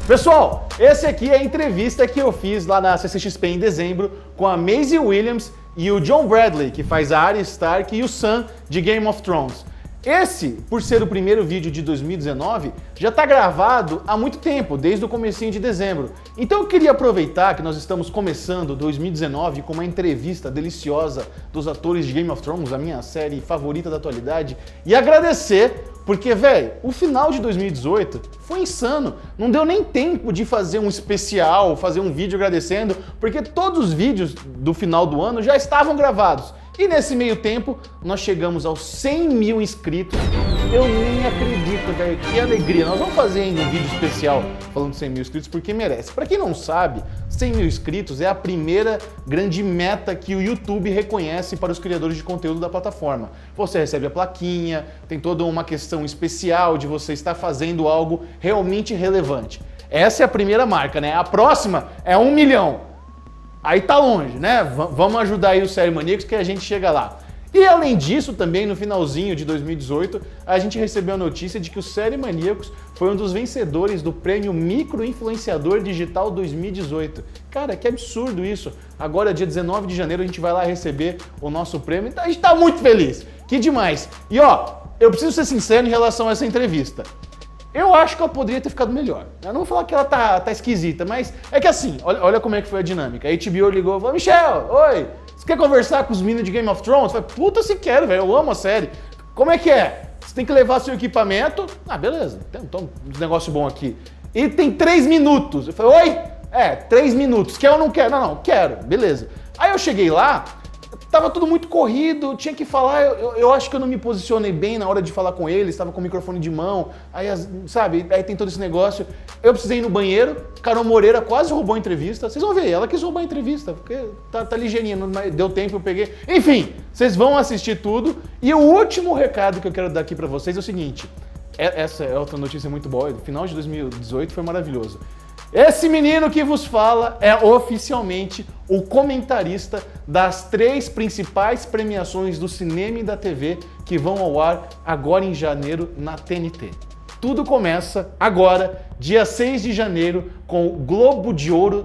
Pessoal, esse aqui é a entrevista que eu fiz lá na CCXP em dezembro com a Maisie Williams e o John Bradley, que faz a Arya Stark, e o Sam de Game of Thrones. Esse, por ser o primeiro vídeo de 2019, já está gravado há muito tempo, desde o comecinho de dezembro. Então eu queria aproveitar que nós estamos começando 2019 com uma entrevista deliciosa dos atores de Game of Thrones, a minha série favorita da atualidade, e agradecer, porque, velho, o final de 2018 foi insano. Não deu nem tempo de fazer um especial, fazer um vídeo agradecendo, porque todos os vídeos do final do ano já estavam gravados. E nesse meio tempo, nós chegamos aos 100 mil inscritos. Eu nem acredito, velho, que alegria. Nós vamos fazer ainda um vídeo especial falando de 100 mil inscritos, porque merece. Pra quem não sabe, 100 mil inscritos é a primeira grande meta que o YouTube reconhece para os criadores de conteúdo da plataforma. Você recebe a plaquinha, tem toda uma questão especial de você estar fazendo algo realmente relevante. Essa é a primeira marca, né? A próxima é 1 milhão. Aí tá longe, né? Vamos ajudar aí os Série Maníacos que a gente chega lá. E além disso, também no finalzinho de 2018, a gente recebeu a notícia de que o Série Maníacos foi um dos vencedores do prêmio Micro Influenciador Digital 2018. Cara, que absurdo isso. Agora, dia 19 de janeiro, a gente vai lá receber o nosso prêmio. Então a gente tá muito feliz. Que demais. E ó, eu preciso ser sincero em relação a essa entrevista. Eu acho que ela poderia ter ficado melhor. Eu não vou falar que ela tá esquisita, mas é que assim, olha como é que foi a dinâmica. A HBO ligou e falou: Michel, oi, você quer conversar com os meninos de Game of Thrones? Eu falei: puta, se quero, velho, eu amo a série. Como é que é? Você tem que levar seu equipamento. Ah, beleza, então um negócio bom aqui. E tem 3 minutos. Eu falei: oi? 3 minutos. Quer ou não quer? Não, quero, beleza. Aí eu cheguei lá, tava tudo muito corrido, tinha que falar, eu acho que eu não me posicionei bem na hora de falar com eles, estava com o microfone de mão, aí, sabe, aí tem todo esse negócio. Eu precisei ir no banheiro, Carol Moreira quase roubou a entrevista, vocês vão ver, ela quis roubar a entrevista, porque tá ligeirinha, deu tempo, eu peguei. Enfim, vocês vão assistir tudo, e o último recado que eu quero dar aqui pra vocês é o seguinte, essa é outra notícia muito boa, o final de 2018 foi maravilhoso. Esse menino que vos fala é oficialmente o comentarista das 3 principais premiações do cinema e da TV que vão ao ar agora em janeiro na TNT. Tudo começa agora, dia 6 de janeiro, com o Globo de Ouro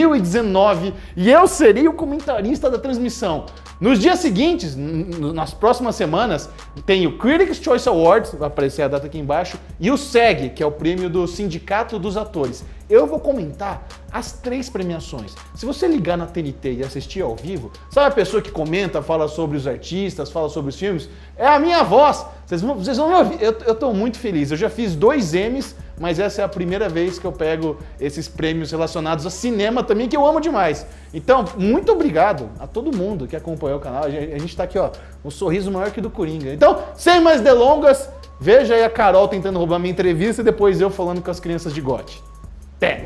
2019, e eu serei o comentarista da transmissão. Nos dias seguintes, nas próximas semanas, tem o Critics' Choice Awards, vai aparecer a data aqui embaixo, e o SEG, que é o prêmio do Sindicato dos Atores. Eu vou comentar as 3 premiações. Se você ligar na TNT e assistir ao vivo, sabe a pessoa que comenta, fala sobre os artistas, fala sobre os filmes? É a minha voz. Vocês vão me ouvir. Eu tô muito feliz. Eu já fiz 2 Emmys, mas essa é a primeira vez que eu pego esses prêmios relacionados a cinema também, que eu amo demais. Então, muito obrigado a todo mundo que acompanhou o canal. A gente tá aqui, ó, um sorriso maior que o do Coringa. Então, sem mais delongas, veja aí a Carol tentando roubar minha entrevista e depois eu falando com as crianças de GOT. Até!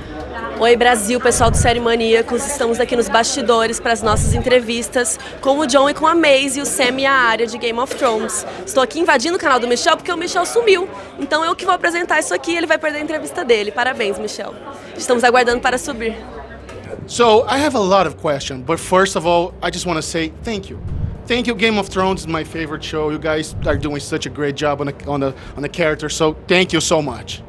Oi Brasil, pessoal do Série Maníacos, estamos aqui nos bastidores para as nossas entrevistas com o John e com a Maisie, o Sam e a Arya de Game of Thrones. Estou aqui invadindo o canal do Michel porque o Michel sumiu, então eu que vou apresentar isso aqui e ele vai perder a entrevista dele. Parabéns, Michel. Estamos aguardando para subir. So, I have a lot of questions, but first of all, I just want to say thank you. Thank you, Game of Thrones is my favorite show. You guys are doing such a great job on the character, so thank you so much.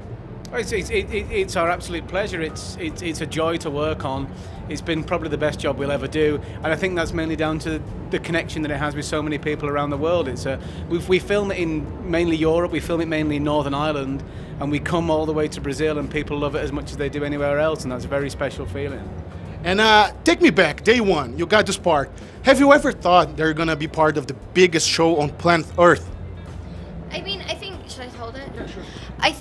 It's our absolute pleasure. It's a joy to work on. It's been probably the best job we'll ever do, and I think that's mainly down to the connection that it has with so many people around the world. We film it in mainly Europe, we film it mainly in Northern Ireland, and we come all the way to Brazil, and people love it as much as they do anywhere else, and that's a very special feeling. And take me back, day 1, you got this part. Have you ever thought they're gonna be part of the biggest show on planet Earth? I mean, I think, should I hold it? Yeah, sure.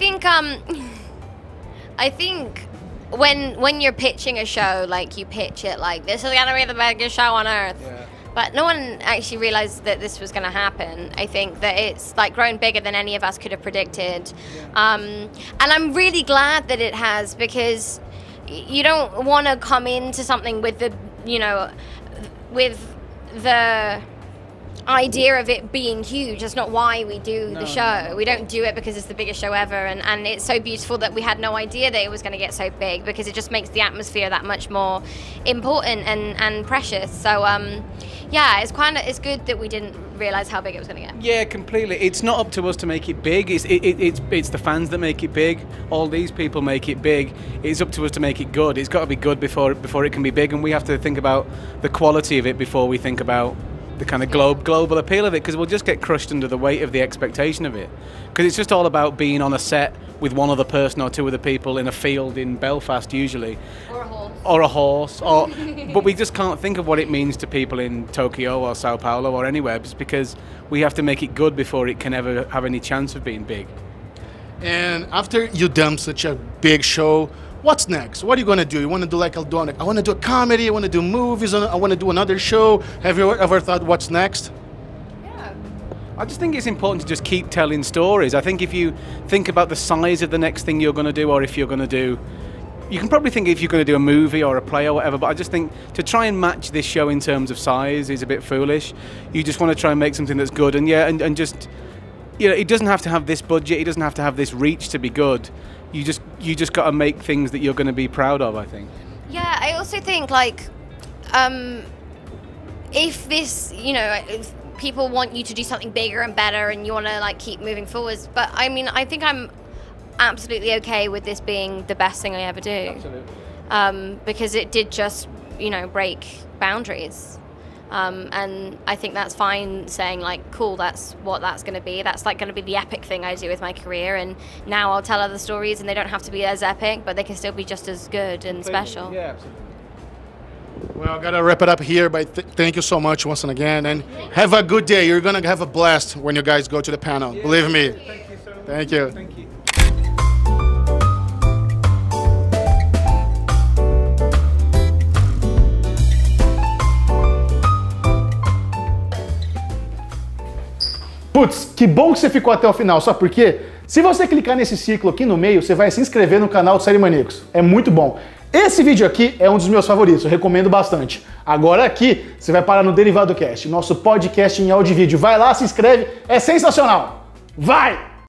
I think when you're pitching a show, like you pitch it like this is gonna be the biggest show on earth, yeah. But no one actually realized that this was gonna happen. I think that it's like grown bigger than any of us could have predicted, yeah. And I'm really glad that it has, because you don't want to come into something with the, you know, with the idea of it being huge. That's not why we do the show. We don't do it because it's the biggest show ever, and it's so beautiful that we had no idea that it was going to get so big, because it just makes the atmosphere that much more important and precious. So yeah, it's good that we didn't realize how big it was going to get. Yeah, completely. It's not up to us to make it big. It's the fans that make it big. All these people make it big. It's up to us to make it good. It's got to be good before it can be big, and we have to think about the quality of it before we think about the kind of global appeal of it, because we'll just get crushed under the weight of the expectation of it. Because it's just all about being on a set with one other person or two other people in a field in Belfast usually. Or a horse. But we just can't think of what it means to people in Tokyo or Sao Paulo or anywhere, just because we have to make it good before it can ever have any chance of being big. And after you done such a big show, what's next? What are you going to do? You want to do like, I want to do a comedy, I want to do movies, I want to do another show. Have you ever thought what's next? Yeah. I just think it's important to just keep telling stories. I think if you think about the size of the next thing you're going to do, or if you're going to do, you can probably think if you're going to do a movie or a play or whatever, but I just think to try and match this show in terms of size is a bit foolish. You just want to try and make something that's good, and yeah, and just, you know, it doesn't have to have this budget, it doesn't have to have this reach to be good. You just got to make things that you're going to be proud of, I think. Yeah, I also think, like, if this, you know, if people want you to do something bigger and better and you want to, like, keep moving forwards, but I mean, I think I'm absolutely okay with this being the best thing I ever do. Absolutely. Because it did just, you know, break boundaries. And I think that's fine saying, like, cool, that's what that's going to be. That's, like, going to be the epic thing I do with my career. And now I'll tell other stories, and they don't have to be as epic, but they can still be just as good and special. Yeah, absolutely. Well, I got to wrap it up here, but thank you so much once again. And have a good day. You're going to have a blast when you guys go to the panel. Yeah, believe me. Thank you so much. Thank you. Thank you. Putz, que bom que você ficou até o final, sabe por quê? Se você clicar nesse círculo aqui no meio, você vai se inscrever no canal do Série Maníacos. É muito bom. Esse vídeo aqui é um dos meus favoritos, eu recomendo bastante. Agora aqui, você vai parar no Derivado Cast, nosso podcast em áudio e vídeo. Vai lá, se inscreve, é sensacional! Vai!